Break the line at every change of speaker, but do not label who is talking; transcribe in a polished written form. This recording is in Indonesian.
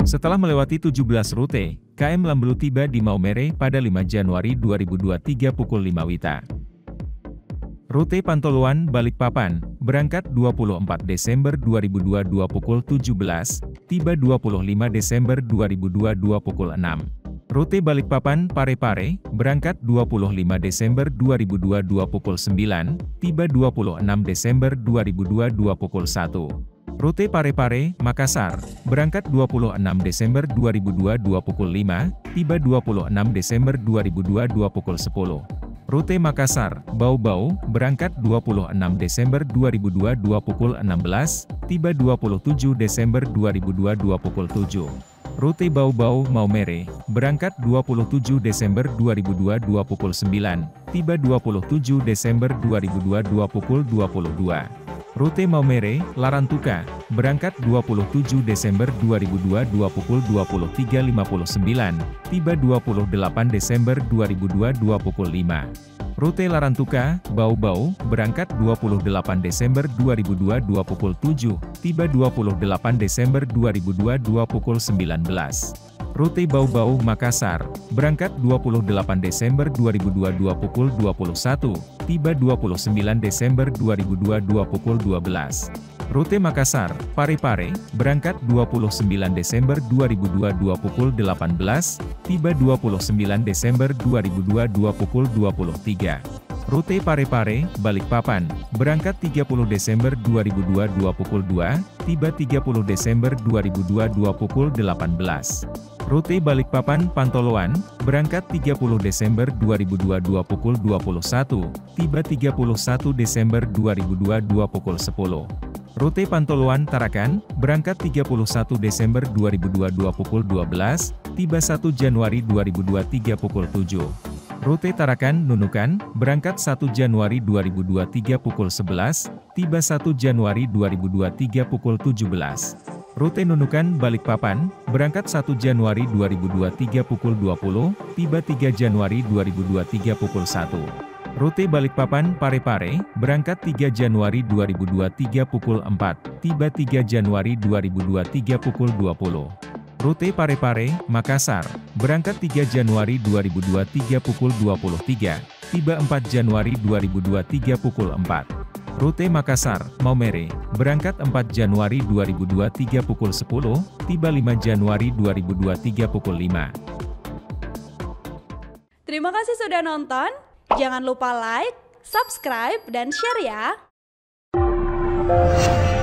Setelah melewati 17 rute, KM Lambelu tiba di Maumere pada 5 Januari 2023 pukul 5 WITA. Rute Pantoloan Balikpapan, berangkat 24 Desember 2022 pukul 17, tiba 25 Desember 2022 pukul 6. Rute Balikpapan Parepare, berangkat 25 Desember 2022 pukul 9, tiba 26 Desember 2022 pukul 1. Rute Parepare Makassar, berangkat 26 Desember 2022 pukul 5, tiba 26 Desember 2022 pukul 10. Rute Makassar, Bau-Bau, berangkat 26 Desember 2022 pukul 16, tiba 27 Desember 2022 pukul 7. Rute Bau-Bau Maumere, berangkat 27 Desember 2022 pukul 9, tiba 27 Desember 2022 pukul 22. Rute Maumere, Larantuka, berangkat 27 Desember 2022 pukul 23.59, tiba 28 Desember 2022 pukul 5. Rute Larantuka, Bau-Bau, berangkat 28 Desember 2022 pukul 7, tiba 28 Desember 2022 pukul 19. Rute Bau-Bau Makassar, berangkat 28 Desember 2022 pukul 21, tiba 29 Desember 2022 pukul 12. Rute Makassar, Parepare, berangkat 29 Desember 2022 pukul 18, tiba 29 Desember 2022 pukul 23. Rute Parepare, Balikpapan, berangkat 30 Desember 2022 pukul 2, tiba 30 Desember 2022 pukul 18. Rute Balikpapan Pantoloan, berangkat 30 Desember 2022 pukul 21, tiba 31 Desember 2022 pukul 10. Rute Pantoloan Tarakan, berangkat 31 Desember 2022 pukul 12, tiba 1 Januari 2023 pukul 7. Rute Tarakan Nunukan, berangkat 1 Januari 2023 pukul 11, tiba 1 Januari 2023 pukul 17. Rute Nunukan Balikpapan, berangkat 1 Januari 2023 pukul 20, tiba 3 Januari 2023 pukul 1. Rute Balikpapan Parepare, berangkat 3 Januari 2023 pukul 4, tiba 3 Januari 2023 pukul 20. Rute Parepare Makassar, berangkat 3 Januari 2023 pukul 23, tiba 4 Januari 2023 pukul 4. Rute Makassar, Maumere, berangkat 4 Januari 2023 pukul 10, tiba 5 Januari 2023 pukul 5.
Terima kasih sudah nonton, jangan lupa like, subscribe, dan share ya!